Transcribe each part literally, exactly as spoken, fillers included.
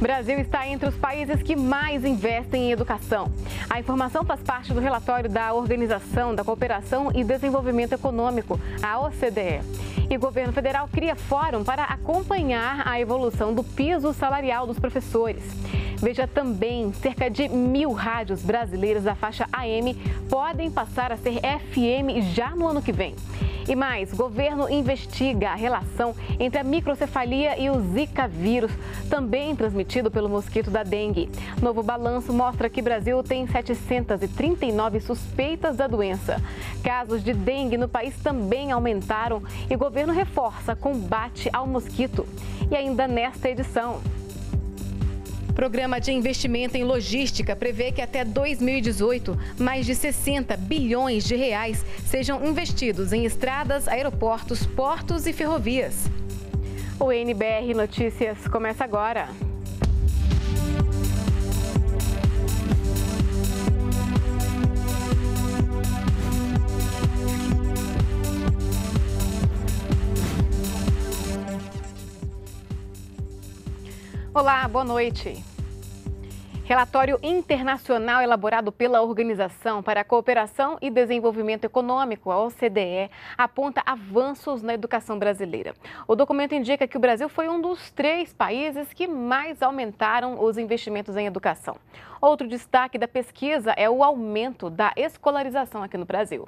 Brasil está entre os países que mais investem em educação. A informação faz parte do relatório da Organização da Cooperação e Desenvolvimento Econômico, a O C D E. E o governo federal cria fórum para acompanhar a evolução do piso salarial dos professores. Veja também, cerca de mil rádios brasileiras da faixa A M podem passar a ser F M já no ano que vem. E mais, governo investiga a relação entre a microcefalia e o Zika vírus, também transmitido pelo mosquito da dengue. Novo balanço mostra que o Brasil tem setecentas e trinta e nove suspeitas da doença. Casos de dengue no país também aumentaram e o governo reforça combate ao mosquito. E ainda nesta edição, o Programa de Investimento em Logística prevê que até dois mil e dezoito, mais de sessenta bilhões de reais sejam investidos em estradas, aeroportos, portos e ferrovias. O N B R Notícias começa agora. Olá, boa noite. Relatório internacional elaborado pela Organização para a Cooperação e Desenvolvimento Econômico, a O C D E, aponta avanços na educação brasileira. O documento indica que o Brasil foi um dos três países que mais aumentaram os investimentos em educação. Outro destaque da pesquisa é o aumento da escolarização aqui no Brasil.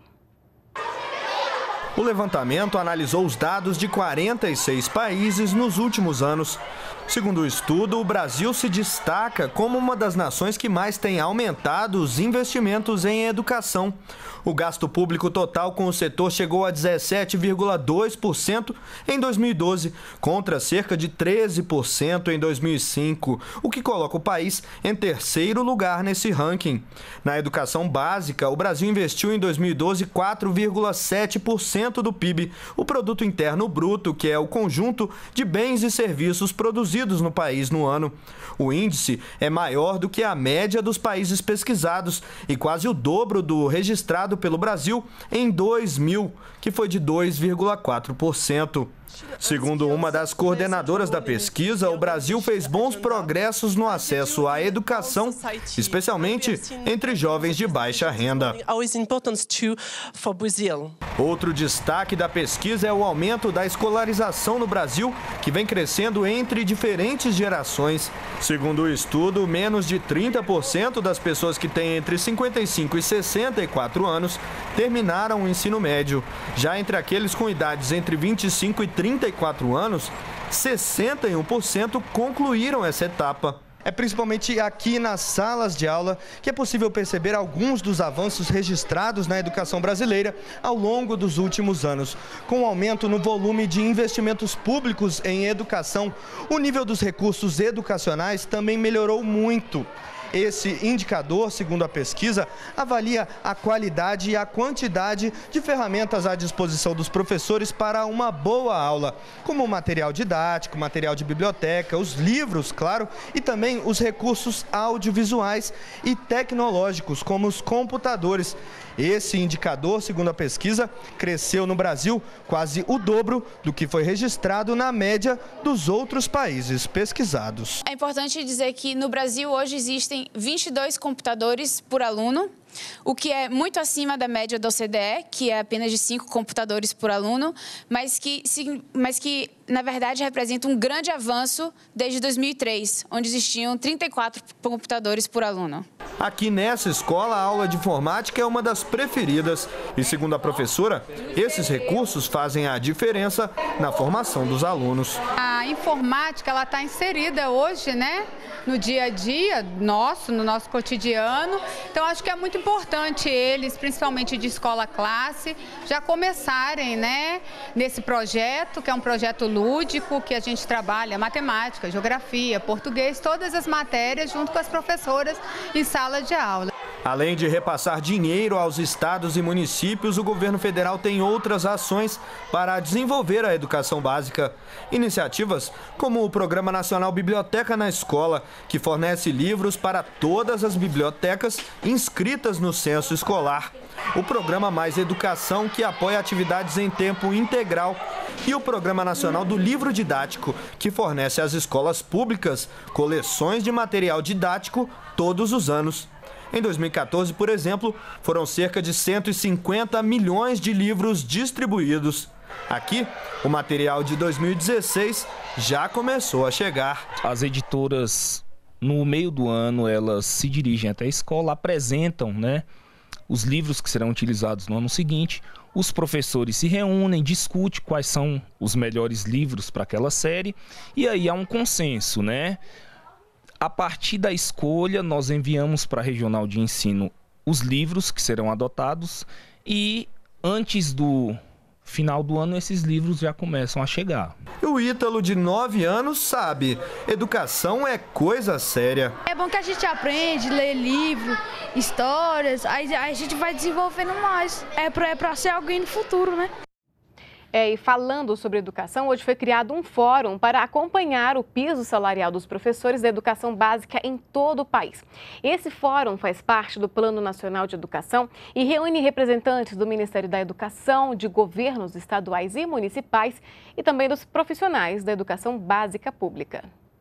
O levantamento analisou os dados de quarenta e seis países nos últimos anos. Segundo o estudo, o Brasil se destaca como uma das nações que mais tem aumentado os investimentos em educação. O gasto público total com o setor chegou a dezessete vírgula dois por cento em dois mil e doze, contra cerca de treze por cento em dois mil e cinco, o que coloca o país em terceiro lugar nesse ranking. Na educação básica, o Brasil investiu em dois mil e doze quatro vírgula sete por cento do P I B, o Produto Interno Bruto, que é o conjunto de bens e serviços produzidos no país no ano. O índice é maior do que a média dos países pesquisados e quase o dobro do registrado pelo Brasil em dois mil, que foi de dois vírgula quatro por cento. Segundo uma das coordenadoras da pesquisa, o Brasil fez bons progressos no acesso à educação, especialmente entre jovens de baixa renda. Outro destaque da pesquisa é o aumento da escolarização no Brasil, que vem crescendo entre diferentes gerações. Segundo o estudo, menos de trinta por cento das pessoas que têm entre cinquenta e cinco e sessenta e quatro anos terminaram o ensino médio. Já entre aqueles com idades entre vinte e cinco e trinta e quatro anos, sessenta e um por cento concluíram essa etapa. É principalmente aqui nas salas de aula que é possível perceber alguns dos avanços registrados na educação brasileira ao longo dos últimos anos. Com o aumento no volume de investimentos públicos em educação, o nível dos recursos educacionais também melhorou muito. Esse indicador, segundo a pesquisa, avalia a qualidade e a quantidade de ferramentas à disposição dos professores para uma boa aula, como material didático, material de biblioteca, os livros, claro, e também os recursos audiovisuais e tecnológicos, como os computadores. Esse indicador, segundo a pesquisa, cresceu no Brasil quase o dobro do que foi registrado na média dos outros países pesquisados. É importante dizer que no Brasil hoje existem vinte e dois computadores por aluno, o que é muito acima da média da O C D E, que é apenas de cinco computadores por aluno, mas que, mas que, na verdade, representa um grande avanço desde dois mil e três, onde existiam trinta e quatro computadores por aluno. Aqui nessa escola, a aula de informática é uma das preferidas e, segundo a professora, esses recursos fazem a diferença na formação dos alunos. A informática ela está inserida hoje, né, no dia a dia nosso, no nosso cotidiano. Então, acho que é muito importante eles, principalmente de escola-classe, já começarem, né, nesse projeto, que é um projeto lúdico, que a gente trabalha matemática, geografia, português, todas as matérias junto com as professoras em sala de aula. Além de repassar dinheiro aos estados e municípios, o governo federal tem outras ações para desenvolver a educação básica. Iniciativas como o Programa Nacional Biblioteca na Escola, que fornece livros para todas as bibliotecas inscritas no censo escolar. o Programa Mais Educação, que apoia atividades em tempo integral, e o Programa Nacional do Livro Didático, que fornece às escolas públicas coleções de material didático todos os anos. Em dois mil e quatorze, por exemplo, foram cerca de cento e cinquenta milhões de livros distribuídos. Aqui, o material de dois mil e dezesseis já começou a chegar. As editoras, no meio do ano, elas se dirigem até a escola, apresentam, né, os livros que serão utilizados no ano seguinte. Os professores se reúnem, discutem quais são os melhores livros para aquela série e aí há um consenso, né? A partir da escolha, nós enviamos para a Regional de Ensino os livros que serão adotados e antes do final do ano esses livros já começam a chegar. O Ítalo, de nove anos, sabe, educação é coisa séria. É bom que a gente aprende, lê livro, histórias, aí a gente vai desenvolvendo mais. É para é para ser alguém no futuro, né? É, e falando sobre educação, hoje foi criado um fórum para acompanhar o piso salarial dos professores da educação básica em todo o país. Esse fórum faz parte do Plano Nacional de Educação e reúne representantes do Ministério da Educação, de governos estaduais e municipais e também dos profissionais da educação básica pública.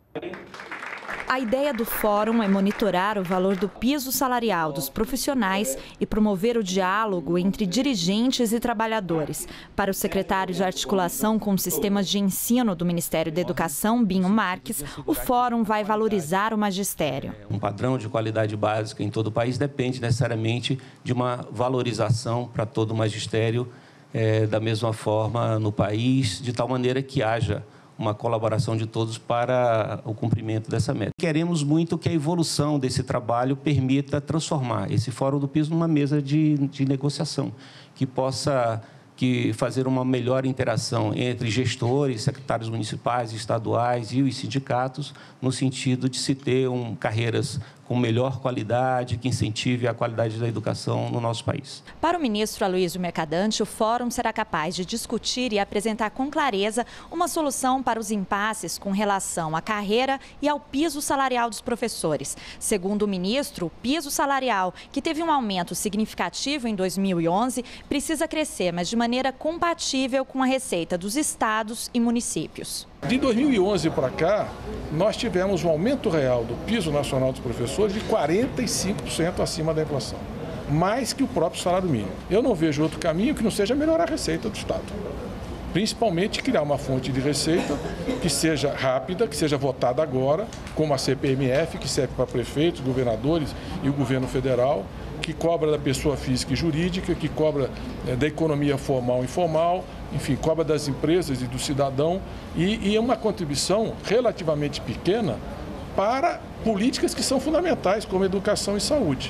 A ideia do fórum é monitorar o valor do piso salarial dos profissionais e promover o diálogo entre dirigentes e trabalhadores. Para o secretário de Articulação com Sistemas de Ensino do Ministério da Educação, Binho Marques, o fórum vai valorizar o magistério. Um padrão de qualidade básica em todo o país depende necessariamente de uma valorização para todo o magistério é, da mesma forma no país, de tal maneira que haja uma colaboração de todos para o cumprimento dessa meta. Queremos muito que a evolução desse trabalho permita transformar esse Fórum do Piso numa mesa de, de negociação, que possa que fazer uma melhor interação entre gestores, secretários municipais, estaduais e os sindicatos, no sentido de se ter um, carreiras com melhor qualidade, que incentive a qualidade da educação no nosso país. Para o ministro Aloysio Mercadante, o fórum será capaz de discutir e apresentar com clareza uma solução para os impasses com relação à carreira e ao piso salarial dos professores. Segundo o ministro, o piso salarial, que teve um aumento significativo em dois mil e onze, precisa crescer, mas de maneira compatível com a receita dos estados e municípios. De dois mil e onze para cá, nós tivemos um aumento real do piso nacional dos professores de quarenta e cinco por cento acima da inflação, mais que o próprio salário mínimo. Eu não vejo outro caminho que não seja melhorar a receita do Estado. Principalmente criar uma fonte de receita que seja rápida, que seja votada agora, como a C P M F, que serve para prefeitos, governadores e o governo federal, que cobra da pessoa física e jurídica, que cobra é, da economia formal e informal, enfim, cobra das empresas e do cidadão, e, e é uma contribuição relativamente pequena para políticas que são fundamentais, como educação e saúde.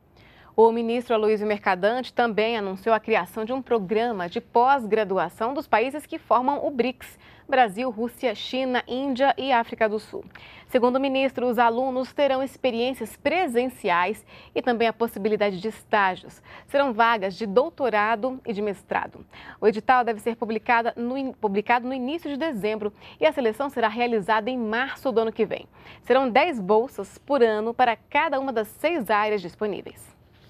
O ministro Aloysio Mercadante também anunciou a criação de um programa de pós-graduação dos países que formam o BRICS, Brasil, Rússia, China, Índia e África do Sul. Segundo o ministro, os alunos terão experiências presenciais e também a possibilidade de estágios. Serão vagas de doutorado e de mestrado. O edital deve ser publicado no, publicado no início de dezembro e a seleção será realizada em março do ano que vem. Serão dez bolsas por ano para cada uma das seis áreas disponíveis.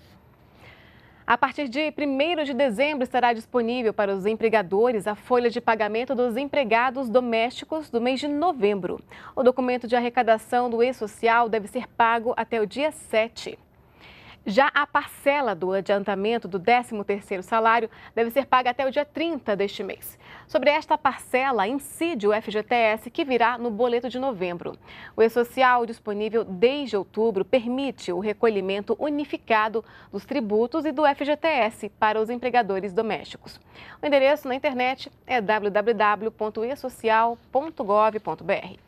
A partir de primeiro de dezembro estará disponível para os empregadores a folha de pagamento dos empregados domésticos do mês de novembro. O documento de arrecadação do E-Social deve ser pago até o dia sete. Já a parcela do adiantamento do décimo terceiro salário deve ser paga até o dia trinta deste mês. Sobre esta parcela, incide o F G T S, que virá no boleto de novembro. O E-Social, disponível desde outubro, permite o recolhimento unificado dos tributos e do F G T S para os empregadores domésticos. O endereço na internet é w w w ponto e social ponto gov ponto b r.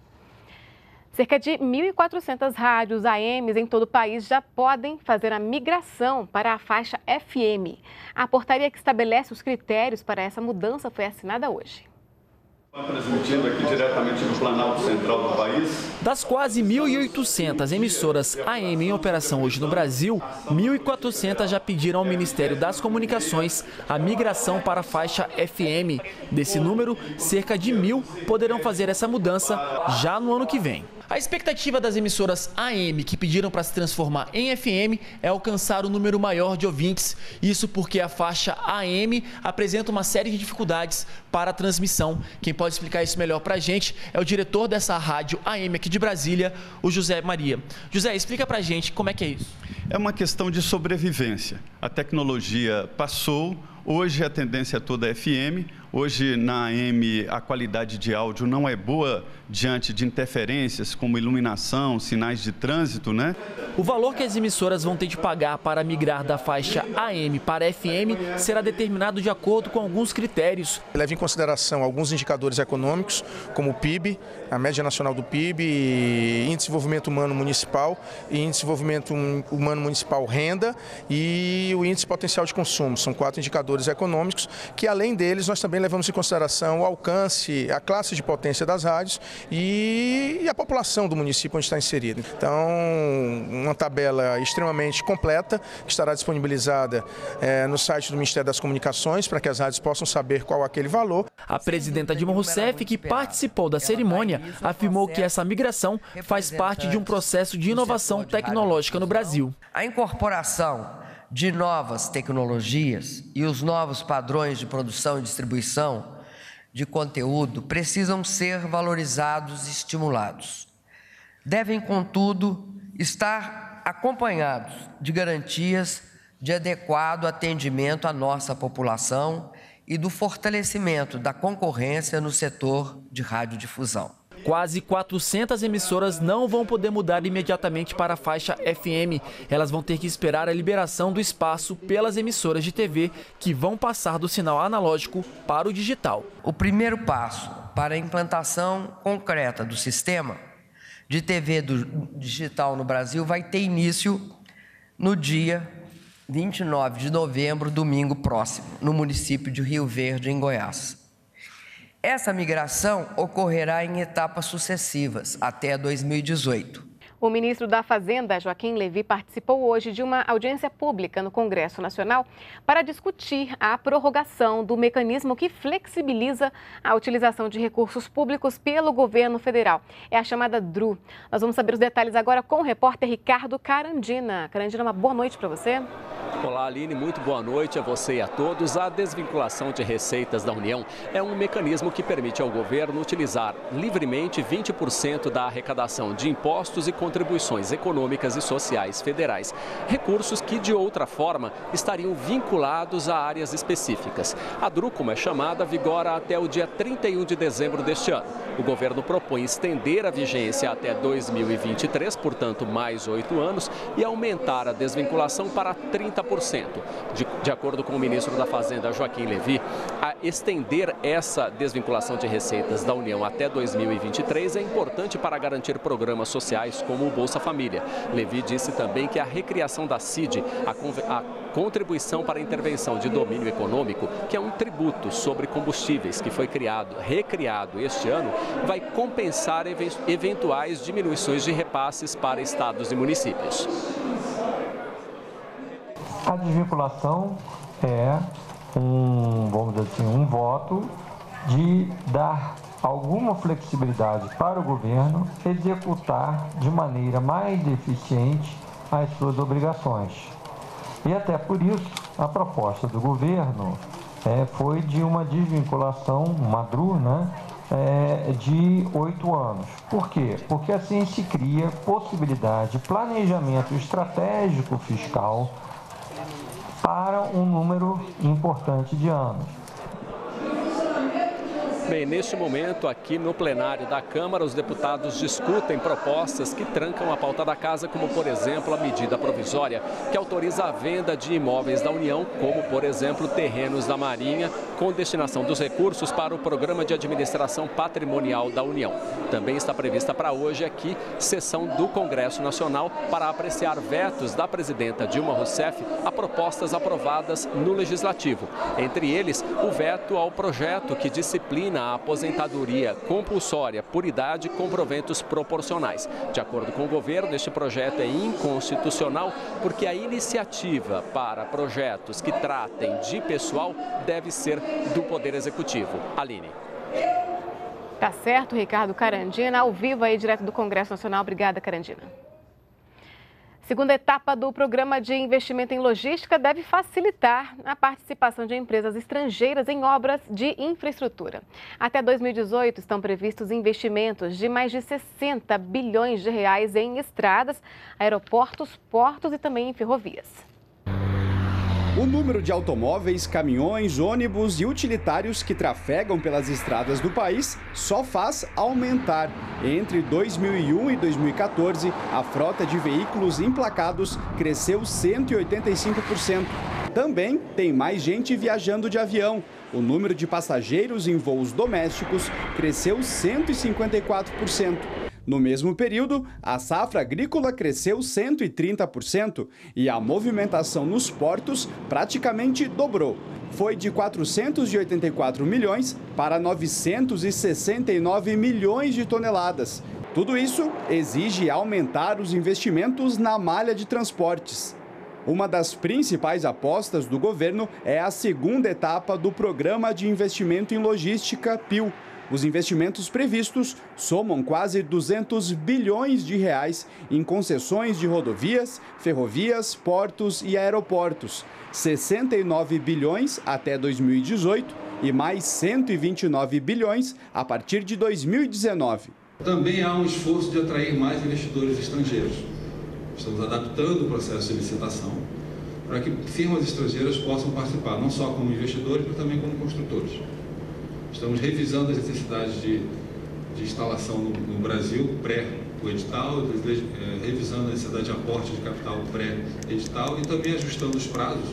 Cerca de mil e quatrocentas rádios A Ms em todo o país já podem fazer a migração para a faixa F M. A portaria que estabelece os critérios para essa mudança foi assinada hoje. Transmitindo aqui diretamente do Planalto Central do país, Das quase mil e oitocentas emissoras A M em operação hoje no Brasil, mil e quatrocentas já pediram ao Ministério das Comunicações a migração para a faixa F M. Desse número, cerca de mil poderão fazer essa mudança já no ano que vem. A expectativa das emissoras A M que pediram para se transformar em F M é alcançar um número maior de ouvintes. Isso porque a faixa A M apresenta uma série de dificuldades para a transmissão. Quem pode explicar isso melhor para a gente é o diretor dessa rádio A M aqui de Brasília, o José Maria. José, explica para a gente como é que é isso. É uma questão de sobrevivência. A tecnologia passou, hoje a tendência toda é F M. Hoje, na A M, a qualidade de áudio não é boa diante de interferências como iluminação, sinais de trânsito, né? O valor que as emissoras vão ter de pagar para migrar da faixa A M para F M será determinado de acordo com alguns critérios. Leva em consideração alguns indicadores econômicos, como o P I B, a média nacional do P I B, Índice de Desenvolvimento Humano Municipal, Índice de Desenvolvimento Humano Municipal Renda e o Índice Potencial de Consumo. São quatro indicadores econômicos que, além deles, nós também levamos em consideração o alcance, a classe de potência das rádios e a população do município onde está inserida. Então, uma tabela extremamente completa que estará disponibilizada é, no site do Ministério das Comunicações para que as rádios possam saber qual é aquele valor. A presidenta Dilma Rousseff, que participou da cerimônia, afirmou que essa migração faz parte de um processo de inovação tecnológica no Brasil. A incorporação de novas tecnologias e os novos padrões de produção e distribuição de conteúdo precisam ser valorizados e estimulados. Devem, contudo, estar acompanhados de garantias de adequado atendimento à nossa população e do fortalecimento da concorrência no setor de radiodifusão. Quase quatrocentas emissoras não vão poder mudar imediatamente para a faixa F M. Elas vão ter que esperar a liberação do espaço pelas emissoras de T V, que vão passar do sinal analógico para o digital. O primeiro passo para a implantação concreta do sistema de T V do digital no Brasil vai ter início no dia vinte e nove de novembro, domingo próximo, no município de Rio Verde, em Goiás. Essa migração ocorrerá em etapas sucessivas, até dois mil e dezoito. O ministro da Fazenda, Joaquim Levy, participou hoje de uma audiência pública no Congresso Nacional para discutir a prorrogação do mecanismo que flexibiliza a utilização de recursos públicos pelo governo federal. É a chamada D R U. Nós vamos saber os detalhes agora com o repórter Ricardo Carandina. Carandina, uma boa noite para você. Olá, Aline, muito boa noite a você e a todos. A desvinculação de receitas da União é um mecanismo que permite ao governo utilizar livremente vinte por cento da arrecadação de impostos e contribuições econômicas e sociais federais, recursos que, de outra forma, estariam vinculados a áreas específicas. A D R U, como é chamada, vigora até o dia trinta e um de dezembro deste ano. O governo propõe estender a vigência até dois mil e vinte e três, portanto, mais oito anos, e aumentar a desvinculação para trinta por cento. De, de acordo com o ministro da Fazenda, Joaquim Levy, a estender essa desvinculação de receitas da União até dois mil e vinte e três é importante para garantir programas sociais como o Bolsa Família. Levy disse também que a recriação da C I D, a, a Contribuição para a Intervenção de Domínio Econômico, que é um tributo sobre combustíveis que foi criado, recriado este ano, vai compensar eventuais diminuições de repasses para estados e municípios. A desvinculação é um, vamos dizer assim, um voto de dar alguma flexibilidade para o governo executar de maneira mais eficiente as suas obrigações. E até por isso, a proposta do governo é, foi de uma desvinculação, uma D R U, né, é, de oito anos. Por quê? Porque assim se cria possibilidade de planejamento estratégico fiscal para um número importante de anos. Bem, neste momento, aqui no plenário da Câmara, os deputados discutem propostas que trancam a pauta da casa, como, por exemplo, a medida provisória que autoriza a venda de imóveis da União, como, por exemplo, terrenos da Marinha, com destinação dos recursos para o Programa de Administração Patrimonial da União. Também está prevista para hoje aqui sessão do Congresso Nacional para apreciar vetos da presidenta Dilma Rousseff a propostas aprovadas no Legislativo. Entre eles, o veto ao projeto que disciplina na aposentadoria compulsória por idade com proventos proporcionais. De acordo com o governo, este projeto é inconstitucional porque a iniciativa para projetos que tratem de pessoal deve ser do Poder Executivo. Aline. Tá certo, Ricardo Carandina, ao vivo aí direto do Congresso Nacional. Obrigada, Carandina. Segunda etapa do Programa de Investimento em Logística deve facilitar a participação de empresas estrangeiras em obras de infraestrutura. Até dois mil e dezoito estão previstos investimentos de mais de sessenta bilhões de reais em estradas, aeroportos, portos e também em ferrovias. O número de automóveis, caminhões, ônibus e utilitários que trafegam pelas estradas do país só faz aumentar. Entre dois mil e um e dois mil e quatorze, a frota de veículos emplacados cresceu cento e oitenta e cinco por cento. Também tem mais gente viajando de avião. O número de passageiros em voos domésticos cresceu cento e cinquenta e quatro por cento. No mesmo período, a safra agrícola cresceu cento e trinta por cento e a movimentação nos portos praticamente dobrou. Foi de quatrocentos e oitenta e quatro milhões para novecentos e sessenta e nove milhões de toneladas. Tudo isso exige aumentar os investimentos na malha de transportes. Uma das principais apostas do governo é a segunda etapa do Programa de Investimento em Logística, P I L. Os investimentos previstos somam quase duzentos bilhões de reais em concessões de rodovias, ferrovias, portos e aeroportos, sessenta e nove bilhões até dois mil e dezoito e mais cento e vinte e nove bilhões a partir de dois mil e dezenove. Também há um esforço de atrair mais investidores estrangeiros. Estamos adaptando o processo de licitação para que firmas estrangeiras possam participar, não só como investidores, mas também como construtores. Estamos revisando as necessidades de, de instalação no, no Brasil, pré o edital, é, revisando a necessidade de aporte de capital pré-edital e também ajustando os prazos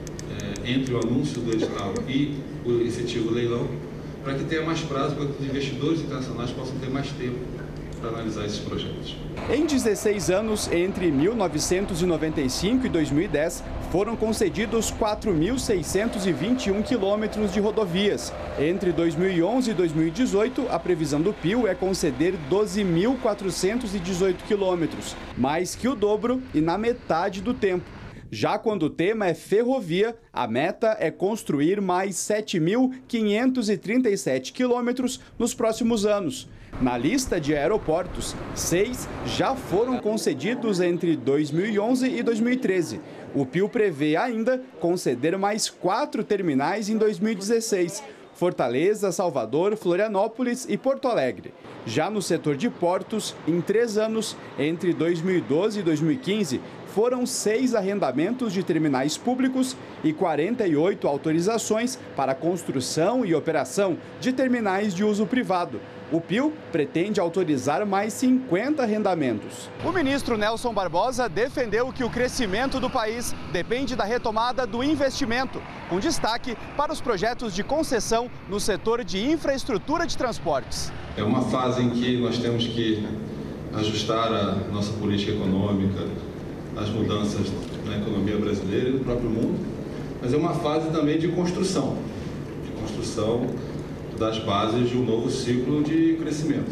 é, entre o anúncio do edital e o efetivo leilão, para que tenha mais prazo, para que os investidores internacionais possam ter mais tempo para analisar esses projetos. Em dezesseis anos, entre mil novecentos e noventa e cinco e dois mil e dez, foram concedidos quatro mil seiscentos e vinte e um quilômetros de rodovias. Entre dois mil e onze e dois mil e dezoito, a previsão do P I L é conceder doze mil quatrocentos e dezoito quilômetros, mais que o dobro e na metade do tempo. Já quando o tema é ferrovia, a meta é construir mais sete mil quinhentos e trinta e sete quilômetros nos próximos anos. Na lista de aeroportos, seis já foram concedidos entre dois mil e onze e dois mil e treze. O P I L prevê ainda conceder mais quatro terminais em dois mil e dezesseis. Fortaleza, Salvador, Florianópolis e Porto Alegre. Já no setor de portos, em três anos, entre dois mil e doze e dois mil e quinze, foram seis arrendamentos de terminais públicos e quarenta e oito autorizações para construção e operação de terminais de uso privado. O P I L pretende autorizar mais cinquenta arrendamentos. O ministro Nelson Barbosa defendeu que o crescimento do país depende da retomada do investimento, com destaque para os projetos de concessão no setor de infraestrutura de transportes. É uma fase em que nós temos que ajustar a nossa política econômica, as mudanças na economia brasileira e no próprio mundo, mas é uma fase também de construção, de construção das bases de um novo ciclo de crescimento.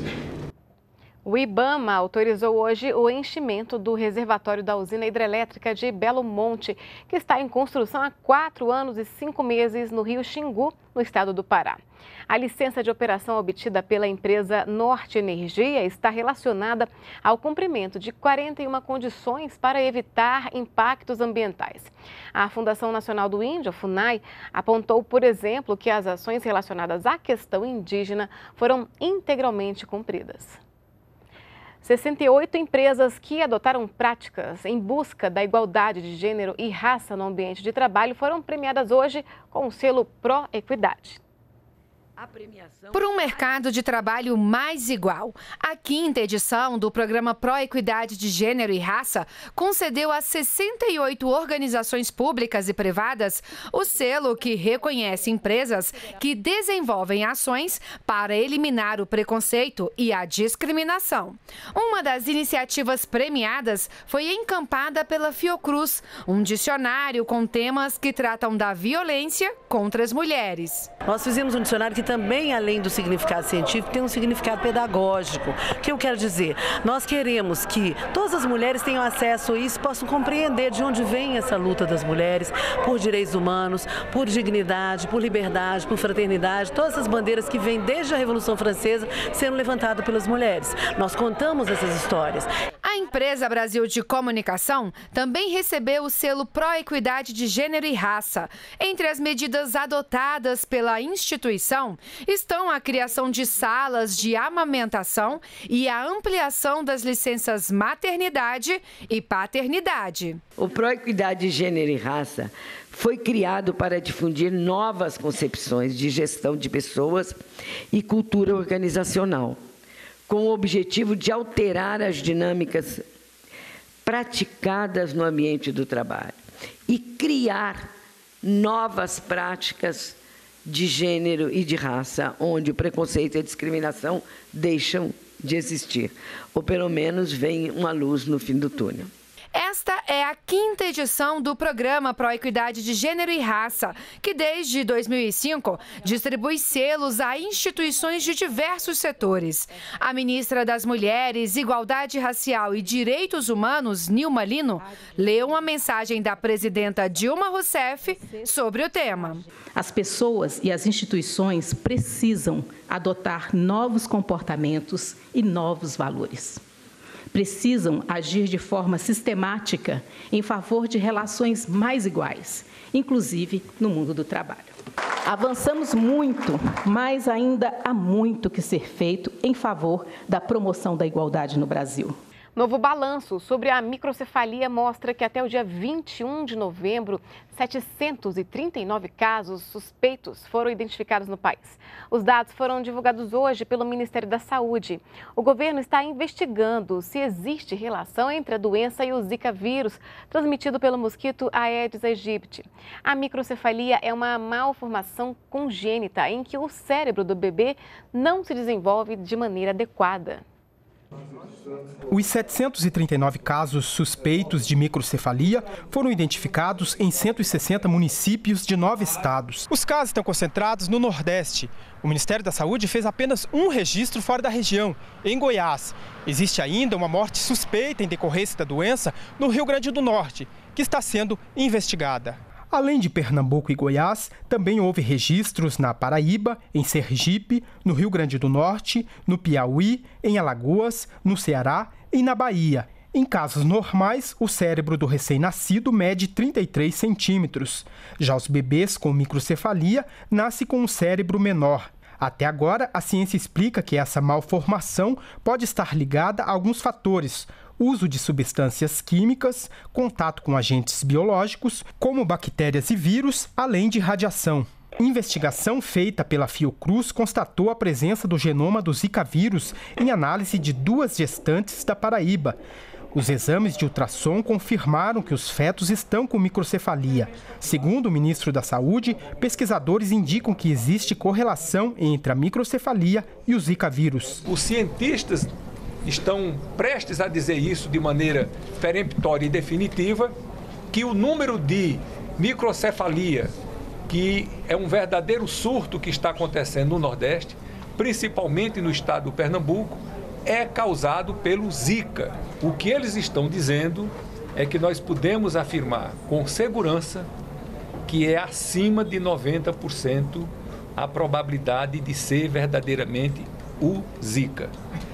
O IBAMA autorizou hoje o enchimento do reservatório da usina hidrelétrica de Belo Monte, que está em construção há quatro anos e cinco meses no rio Xingu, no estado do Pará. A licença de operação obtida pela empresa Norte Energia está relacionada ao cumprimento de quarenta e uma condições para evitar impactos ambientais. A Fundação Nacional do Índio, a FUNAI, apontou, por exemplo, que as ações relacionadas à questão indígena foram integralmente cumpridas. sessenta e oito empresas que adotaram práticas em busca da igualdade de gênero e raça no ambiente de trabalho foram premiadas hoje com o selo Pró-Equidade. Por um mercado de trabalho mais igual, a quinta edição do programa Pró-Equidade de Gênero e Raça concedeu a sessenta e oito organizações públicas e privadas o selo que reconhece empresas que desenvolvem ações para eliminar o preconceito e a discriminação. Uma das iniciativas premiadas foi encampada pela Fiocruz, um dicionário com temas que tratam da violência contra as mulheres. Nós fizemos um dicionário que também, além do significado científico, tem um significado pedagógico. O que eu quero dizer? Nós queremos que todas as mulheres tenham acesso a isso, possam compreender de onde vem essa luta das mulheres por direitos humanos, por dignidade, por liberdade, por fraternidade, todas essas bandeiras que vêm desde a Revolução Francesa sendo levantadas pelas mulheres. Nós contamos essas histórias. A empresa Brasil de Comunicação também recebeu o selo Pró-Equidade de Gênero e Raça. Entre as medidas adotadas pela instituição estão a criação de salas de amamentação e a ampliação das licenças maternidade e paternidade. O Pró-Equidade de Gênero e Raça foi criado para difundir novas concepções de gestão de pessoas e cultura organizacional, com o objetivo de alterar as dinâmicas praticadas no ambiente do trabalho e criar novas práticas de gênero e de raça, onde o preconceito e a discriminação deixam de existir, ou pelo menos vem uma luz no fim do túnel. Esta é a quinta edição do programa Pró-Equidade de Gênero e Raça, que desde dois mil e cinco distribui selos a instituições de diversos setores. A ministra das Mulheres, Igualdade Racial e Direitos Humanos, Nilma Lino, leu uma mensagem da presidenta Dilma Rousseff sobre o tema. As pessoas e as instituições precisam adotar novos comportamentos e novos valores. Precisam agir de forma sistemática em favor de relações mais iguais, inclusive no mundo do trabalho. Avançamos muito, mas ainda há muito que ser feito em favor da promoção da igualdade no Brasil. Novo balanço sobre a microcefalia mostra que até o dia vinte e um de novembro, setecentos e trinta e nove casos suspeitos foram identificados no país. Os dados foram divulgados hoje pelo Ministério da Saúde. O governo está investigando se existe relação entre a doença e o Zika vírus, transmitido pelo mosquito Aedes aegypti. A microcefalia é uma malformação congênita em que o cérebro do bebê não se desenvolve de maneira adequada. Os setecentos e trinta e nove casos suspeitos de microcefalia foram identificados em cento e sessenta municípios de nove estados. Os casos estão concentrados no Nordeste. O Ministério da Saúde fez apenas um registro fora da região, em Goiás. Existe ainda uma morte suspeita em decorrência da doença no Rio Grande do Norte, que está sendo investigada. Além de Pernambuco e Goiás, também houve registros na Paraíba, em Sergipe, no Rio Grande do Norte, no Piauí, em Alagoas, no Ceará e na Bahia. Em casos normais, o cérebro do recém-nascido mede trinta e três centímetros. Já os bebês com microcefalia nascem com um cérebro menor. Até agora, a ciência explica que essa malformação pode estar ligada a alguns fatores: uso de substâncias químicas, contato com agentes biológicos, como bactérias e vírus, além de radiação. Investigação feita pela Fiocruz constatou a presença do genoma do Zika vírus em análise de duas gestantes da Paraíba. Os exames de ultrassom confirmaram que os fetos estão com microcefalia. Segundo o ministro da Saúde, pesquisadores indicam que existe correlação entre a microcefalia e o Zika vírus. Os cientistas estão prestes a dizer isso de maneira peremptória e definitiva, que o número de microcefalia, que é um verdadeiro surto que está acontecendo no Nordeste, principalmente no estado do Pernambuco, é causado pelo Zika. O que eles estão dizendo é que nós podemos afirmar com segurança que é acima de noventa por cento a probabilidade de ser verdadeiramente o Zika.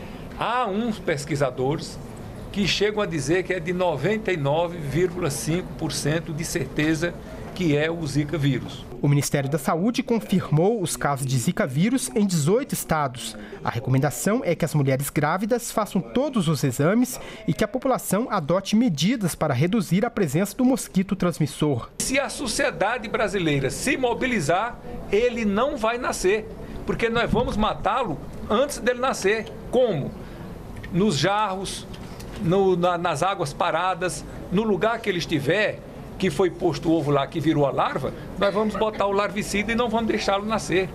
Há uns pesquisadores que chegam a dizer que é de noventa e nove vírgula cinco por cento de certeza que é o Zika vírus. O Ministério da Saúde confirmou os casos de Zika vírus em dezoito estados. A recomendação é que as mulheres grávidas façam todos os exames e que a população adote medidas para reduzir a presença do mosquito transmissor. Se a sociedade brasileira se mobilizar, ele não vai nascer, porque nós vamos matá-lo antes dele nascer. Como? Nos jarros, no, na, nas águas paradas, no lugar que ele estiver, que foi posto o ovo lá, que virou a larva, nós vamos botar o larvicida e não vamos deixá-lo nascer.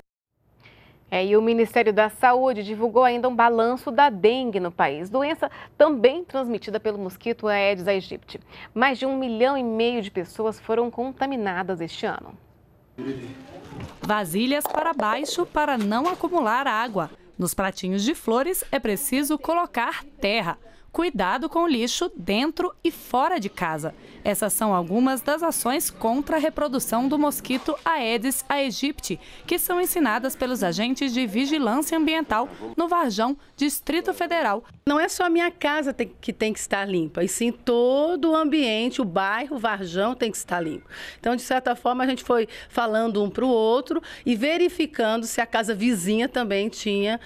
É, e o Ministério da Saúde divulgou ainda um balanço da dengue no país, doença também transmitida pelo mosquito Aedes aegypti. Mais de um milhão e meio de pessoas foram contaminadas este ano. Vasilhas para baixo para não acumular água. Nos pratinhos de flores é preciso colocar terra. Cuidado com o lixo dentro e fora de casa. Essas são algumas das ações contra a reprodução do mosquito Aedes aegypti, que são ensinadas pelos agentes de vigilância ambiental no Varjão, Distrito Federal. Não é só a minha casa que tem que estar limpa, e sim todo o ambiente, o bairro, o Varjão tem que estar limpo. Então, de certa forma, a gente foi falando um para o outro e verificando se a casa vizinha também tinha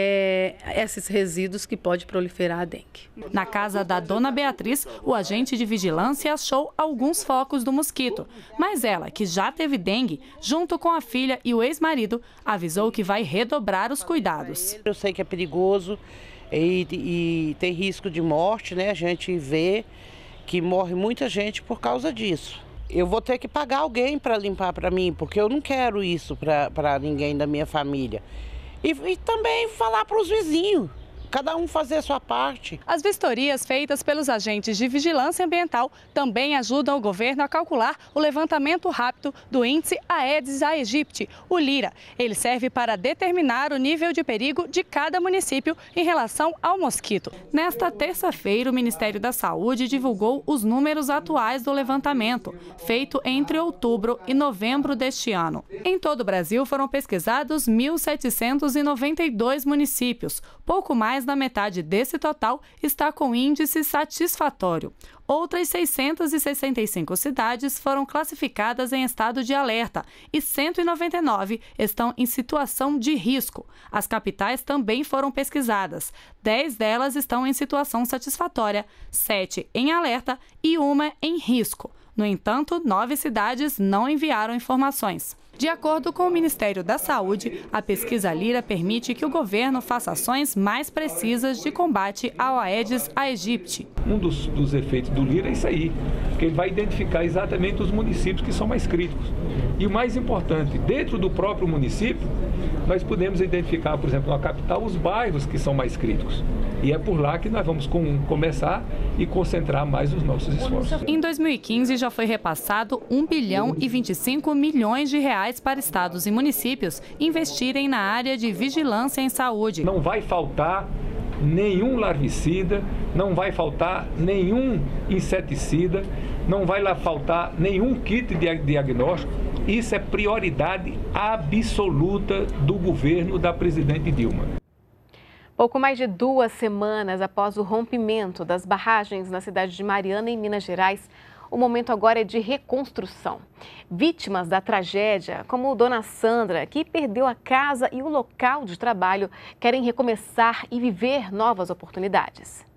é, esses resíduos que pode proliferar a dengue. Na casa da dona Beatriz, o agente de vigilância achou alguns focos do mosquito. Mas ela, que já teve dengue, junto com a filha e o ex-marido, avisou que vai redobrar os cuidados. Eu sei que é perigoso e, e tem risco de morte, né? A gente vê que morre muita gente por causa disso. Eu vou ter que pagar alguém para limpar para mim, porque eu não quero isso para ninguém da minha família. E, e também falar para os vizinhos. Cada um fazer a sua parte. As vistorias feitas pelos agentes de vigilância ambiental também ajudam o governo a calcular o levantamento rápido do índice Aedes aegypti, o LIRA. Ele serve para determinar o nível de perigo de cada município em relação ao mosquito. Nesta terça-feira, o Ministério da Saúde divulgou os números atuais do levantamento, feito entre outubro e novembro deste ano. Em todo o Brasil, foram pesquisados mil setecentos e noventa e dois municípios, pouco mais da metade desse total está com índice satisfatório. Outras seiscentas e sessenta e cinco cidades foram classificadas em estado de alerta e cento e noventa e nove estão em situação de risco. As capitais também foram pesquisadas. dez delas estão em situação satisfatória, sete em alerta e uma em risco. No entanto, nove cidades não enviaram informações. De acordo com o Ministério da Saúde, a pesquisa LIRA permite que o governo faça ações mais precisas de combate ao Aedes aegypti. Um dos, dos efeitos do LIRA é isso aí, que ele vai identificar exatamente os municípios que são mais críticos. E o mais importante, dentro do próprio município, nós podemos identificar, por exemplo, na capital, os bairros que são mais críticos. E é por lá que nós vamos com, começar e concentrar mais os nossos esforços. Em dois mil e quinze, já foi repassado um bilhão e vinte e cinco milhões de reais para estados e municípios investirem na área de vigilância em saúde. Não vai faltar nenhum larvicida, não vai faltar nenhum inseticida, não vai lá faltar nenhum kit de diagnóstico. Isso é prioridade absoluta do governo da presidente Dilma. Pouco mais de duas semanas após o rompimento das barragens na cidade de Mariana, em Minas Gerais, o momento agora é de reconstrução. Vítimas da tragédia, como Dona Sandra, que perdeu a casa e o local de trabalho, querem recomeçar e viver novas oportunidades.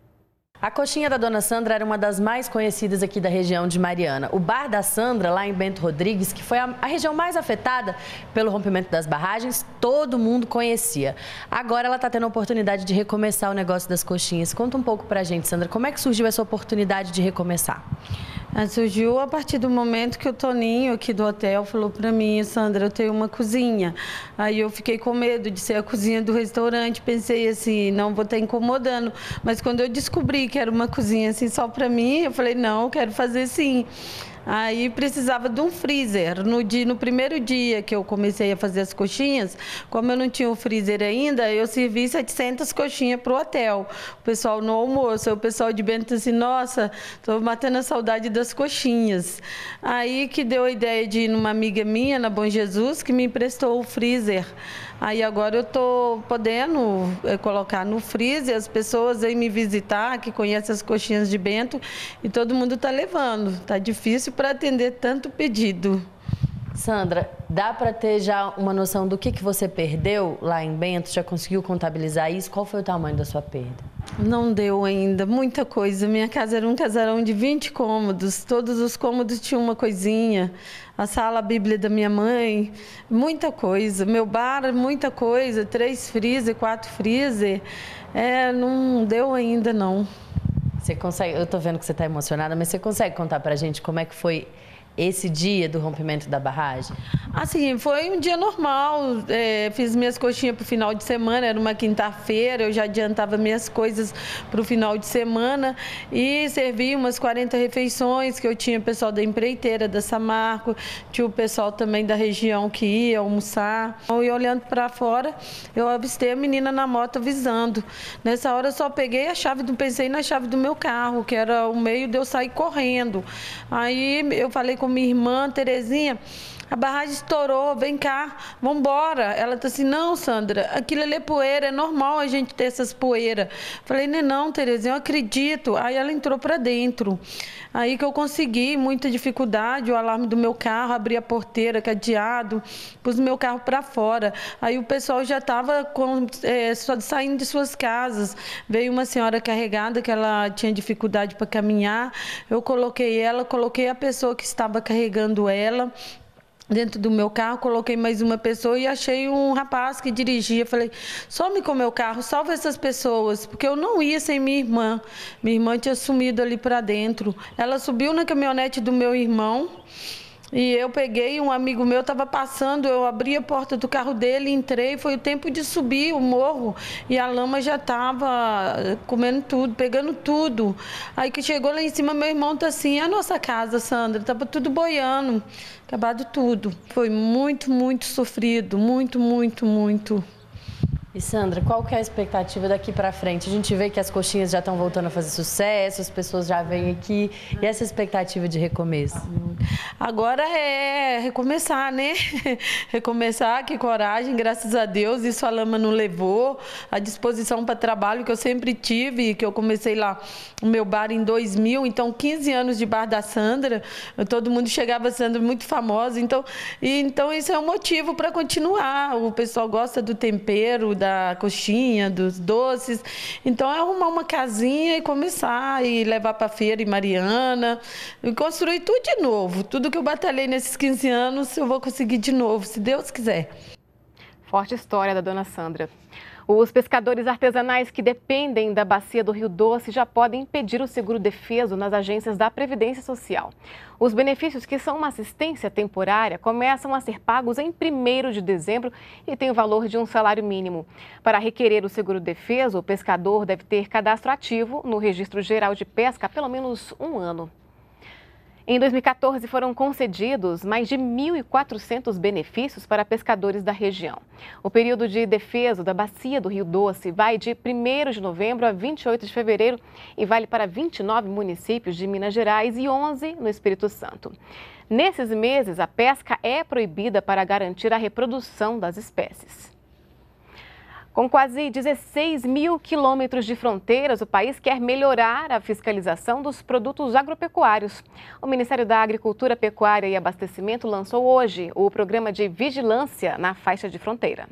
A coxinha da Dona Sandra era uma das mais conhecidas aqui da região de Mariana. O Bar da Sandra, lá em Bento Rodrigues, que foi a, a região mais afetada pelo rompimento das barragens, todo mundo conhecia. Agora ela está tendo a oportunidade de recomeçar o negócio das coxinhas. Conta um pouco pra gente, Sandra, como é que surgiu essa oportunidade de recomeçar? Surgiu a partir do momento que o Toninho aqui do hotel falou para mim: Sandra, eu tenho uma cozinha. Aí eu fiquei com medo de ser a cozinha do restaurante, pensei assim, não vou estar incomodando. Mas quando eu descobri que era uma cozinha assim só para mim, eu falei, não, eu quero fazer sim. Aí precisava de um freezer. No, dia, no primeiro dia que eu comecei a fazer as coxinhas, como eu não tinha o freezer ainda, eu servi setecentas coxinhas para o hotel. O pessoal no almoço, o pessoal de Bento assim, nossa, estou matando a saudade das coxinhas. Aí que deu a ideia de ir numa amiga minha, na Bom Jesus, que me emprestou o freezer. Aí agora eu estou podendo é, colocar no freezer, as pessoas vêm me visitar, que conhecem as coxinhas de Bento, e todo mundo está levando. Está difícil para atender tanto pedido. Sandra, dá para ter já uma noção do que, que você perdeu lá em Bento? Já conseguiu contabilizar isso? Qual foi o tamanho da sua perda? Não deu ainda, muita coisa. Minha casa era um casarão de vinte cômodos, todos os cômodos tinham uma coisinha. A sala, a Bíblia da minha mãe, muita coisa. Meu bar, muita coisa, três freezer, quatro freezer. É, não deu ainda, não. Você consegue, eu tô vendo que você está emocionada, mas você consegue contar pra gente como é que foi esse dia do rompimento da barragem? Assim, foi um dia normal, é, fiz minhas coxinhas para o final de semana, era uma quinta-feira, eu já adiantava minhas coisas para o final de semana e servi umas quarenta refeições, que eu tinha pessoal da empreiteira, da Samarco, tinha o pessoal também da região que ia almoçar. E olhando para fora, eu avistei a menina na moto avisando. Nessa hora eu só peguei a chave, do, pensei na chave do meu carro, que era o meio de eu sair correndo. Aí eu falei com minha irmã, Terezinha, a barragem estourou, vem cá, vamos embora. Ela disse assim, não, Sandra, aquilo ali é poeira, é normal a gente ter essas poeiras. Falei, não, não, Terezinha, eu acredito. Aí ela entrou para dentro. Aí que eu consegui, muita dificuldade, o alarme do meu carro, abri a porteira, cadeado, pus o meu carro para fora. Aí o pessoal já estava é, só saindo de suas casas. Veio uma senhora carregada, que ela tinha dificuldade para caminhar. Eu coloquei ela, coloquei a pessoa que estava carregando ela dentro do meu carro, coloquei mais uma pessoa e achei um rapaz que dirigia. Falei, some com o meu carro, salva essas pessoas, porque eu não ia sem minha irmã. Minha irmã tinha sumido ali para dentro. Ela subiu na caminhonete do meu irmão e eu peguei, um amigo meu estava passando, eu abri a porta do carro dele, entrei, foi o tempo de subir o morro e a lama já estava comendo tudo, pegando tudo. Aí que chegou lá em cima, meu irmão está assim, a nossa casa, Sandra, estava tudo boiando, acabado tudo. Foi muito, muito sofrido, muito, muito, muito. E Sandra, qual que é a expectativa daqui para frente? A gente vê que as coxinhas já estão voltando a fazer sucesso, as pessoas já vêm aqui. E essa expectativa de recomeço? Agora é recomeçar, né? Recomeçar, que coragem, graças a Deus. Isso a lama não levou. A disposição para trabalho que eu sempre tive, que eu comecei lá o meu bar em dois mil, então quinze anos de bar da Sandra. Todo mundo chegava, Sandra, muito famosa. Então, e, então isso é um motivo para continuar. O pessoal gosta do tempero, da da coxinha, dos doces. Então é arrumar uma casinha e começar e levar para a feira em Mariana e construir tudo de novo. Tudo que eu batalhei nesses quinze anos, eu vou conseguir de novo, se Deus quiser. Forte história da dona Sandra. Os pescadores artesanais que dependem da bacia do Rio Doce já podem pedir o seguro-defeso nas agências da Previdência Social. Os benefícios, que são uma assistência temporária, começam a ser pagos em primeiro de dezembro e têm o valor de um salário mínimo. Para requerer o seguro-defeso, o pescador deve ter cadastro ativo no Registro Geral de Pesca há pelo menos um ano. Em dois mil e quatorze, foram concedidos mais de mil e quatrocentos benefícios para pescadores da região. O período de defeso da bacia do Rio Doce vai de primeiro de novembro a vinte e oito de fevereiro e vale para vinte e nove municípios de Minas Gerais e onze no Espírito Santo. Nesses meses, a pesca é proibida para garantir a reprodução das espécies. Com quase dezesseis mil quilômetros de fronteiras, o país quer melhorar a fiscalização dos produtos agropecuários. O Ministério da Agricultura, Pecuária e Abastecimento lançou hoje o programa de vigilância na faixa de fronteira.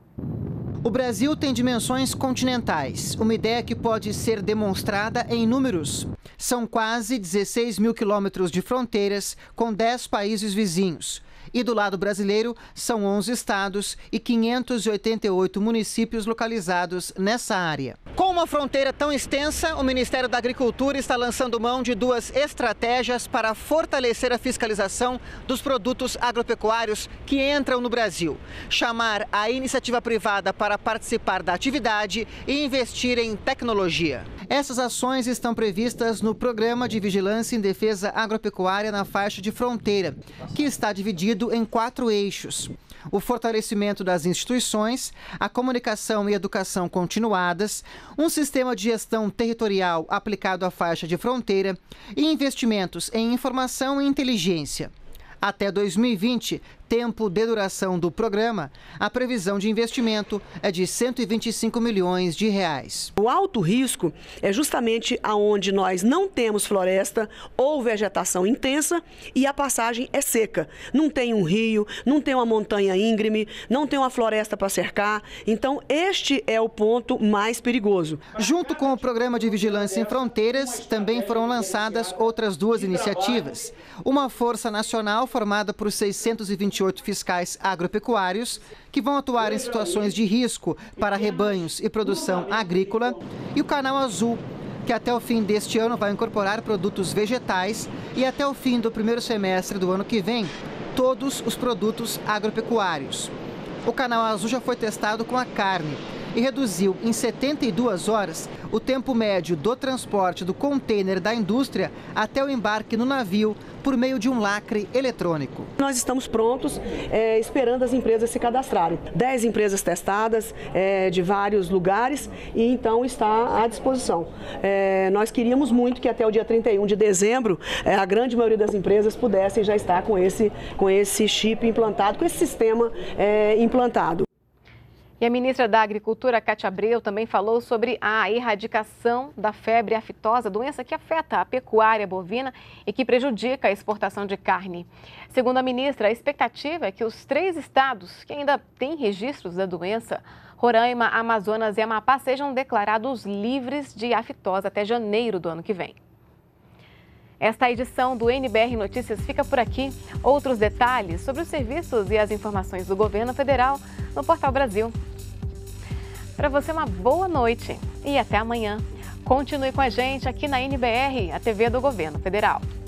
O Brasil tem dimensões continentais, uma ideia que pode ser demonstrada em números. São quase dezesseis mil quilômetros de fronteiras com dez países vizinhos. E do lado brasileiro, são onze estados e quinhentos e oitenta e oito municípios localizados nessa área. Com uma fronteira tão extensa, o Ministério da Agricultura está lançando mão de duas estratégias para fortalecer a fiscalização dos produtos agropecuários que entram no Brasil. Chamar a iniciativa privada para participar da atividade e investir em tecnologia. Essas ações estão previstas no Programa de Vigilância em Defesa Agropecuária na Faixa de Fronteira, que está dividido em quatro eixos: o fortalecimento das instituições, a comunicação e educação continuadas, um sistema de gestão territorial aplicado à faixa de fronteira e investimentos em informação e inteligência. Até dois mil e vinte, tempo de duração do programa, a previsão de investimento é de cento e vinte e cinco milhões de reais. O alto risco é justamente aonde nós não temos floresta ou vegetação intensa e a passagem é seca. Não tem um rio, não tem uma montanha íngreme, não tem uma floresta para cercar. Então, este é o ponto mais perigoso. Junto com o Programa de Vigilância em Fronteiras, também foram lançadas outras duas iniciativas. Uma Força Nacional formada por seiscentos e vinte e oito fiscais agropecuários que vão atuar em situações de risco para rebanhos e produção agrícola, e o Canal Azul, que até o fim deste ano vai incorporar produtos vegetais e até o fim do primeiro semestre do ano que vem, todos os produtos agropecuários. O Canal Azul já foi testado com a carne e reduziu em setenta e duas horas o tempo médio do transporte do contêiner da indústria até o embarque no navio por meio de um lacre eletrônico. Nós estamos prontos, é, esperando as empresas se cadastrarem. Dez empresas testadas é, de vários lugares e então está à disposição. É, nós queríamos muito que até o dia trinta e um de dezembro é, a grande maioria das empresas pudessem já estar com esse, com esse chip implantado, com esse sistema é, implantado. E a ministra da Agricultura, Cátia Abreu, também falou sobre a erradicação da febre aftosa, doença que afeta a pecuária bovina e que prejudica a exportação de carne. Segundo a ministra, a expectativa é que os três estados que ainda têm registros da doença, Roraima, Amazonas e Amapá, sejam declarados livres de aftosa até janeiro do ano que vem. Esta edição do N B R Notícias fica por aqui. Outros detalhes sobre os serviços e as informações do governo federal no Portal Brasil. Para você, uma boa noite e até amanhã. Continue com a gente aqui na N B R, a T V do Governo Federal.